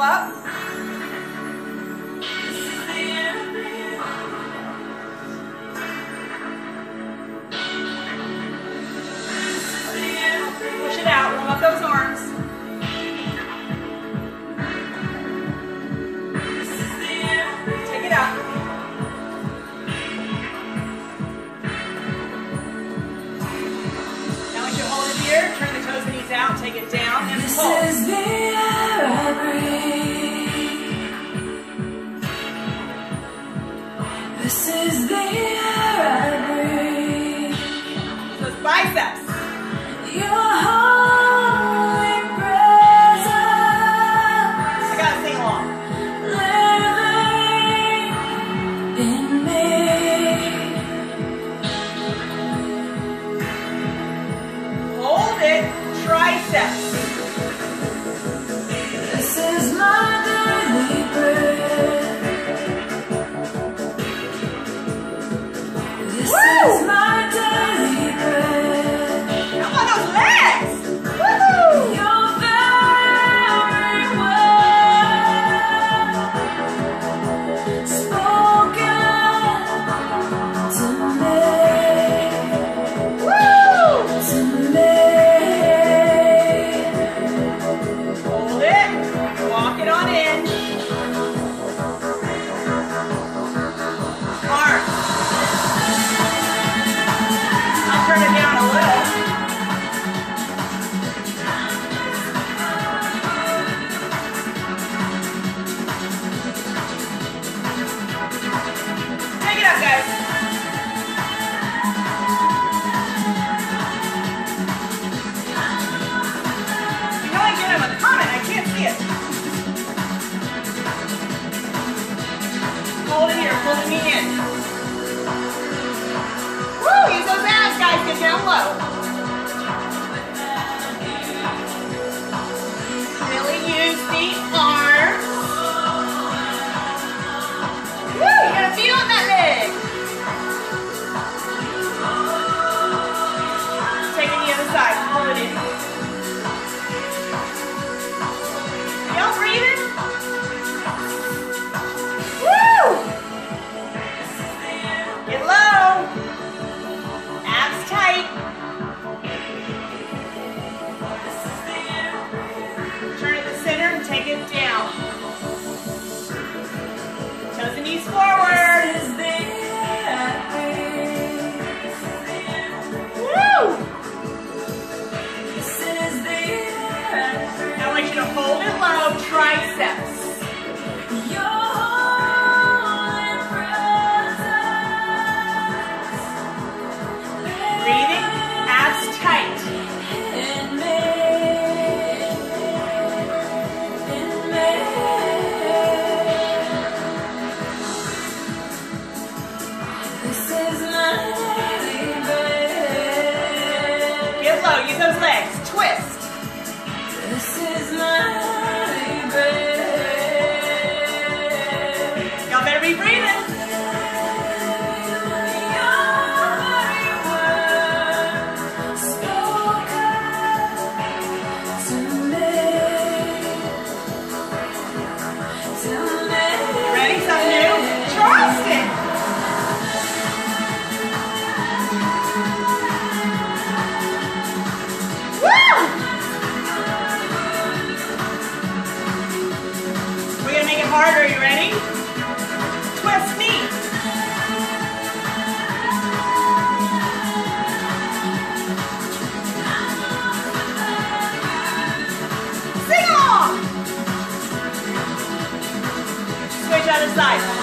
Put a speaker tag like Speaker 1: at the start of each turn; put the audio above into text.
Speaker 1: up. Push it out, warm up those arms. Take it out. Now once you hold it here, turn the toes and knees out, take it down, and pull.
Speaker 2: This is the air I breathe. This is the air I breathe.
Speaker 1: Those biceps.
Speaker 2: Your holy presence.
Speaker 1: I gotta sing along.
Speaker 2: Living in me.
Speaker 1: Hold it, triceps.
Speaker 2: This is my daily bread. This
Speaker 1: Woo!
Speaker 2: is my daily bread.
Speaker 1: Come on, those legs. Woohoo!
Speaker 2: Your very word spoken to me.
Speaker 1: Woo!
Speaker 2: To me.
Speaker 1: Hold it. Walk it on in. Arms. I'll turn it down a little. Take it up, guys. You know I get him a comment. I can't see it. Hold it here. Pull the knee in. Woo! Use those abs, guys. Get down low. Really use the arms. Woo! You gotta feel on that leg. Take it to the other side. Pull it in. Y'all breathing? Woo! Get low. Abs tight. Turn to the center and take it down. Toes and knees forward.
Speaker 2: This is the air I breathe.
Speaker 1: Woo!
Speaker 2: This is the air I breathe.
Speaker 1: I want you to hold it low, triceps.
Speaker 2: Your holy presence.
Speaker 1: Breathing, abs tight.
Speaker 2: In me. In me. This is my daily bread.
Speaker 1: Get low, use those legs. Twist.
Speaker 2: This is my daily bread.
Speaker 1: Y'all better be breathing.
Speaker 2: Your very word spoken to me. To me.
Speaker 1: Ready? Something new? Trust it. Woo! We're gonna make it harder. Are you ready? Twist knee. Sing along. Switch other side.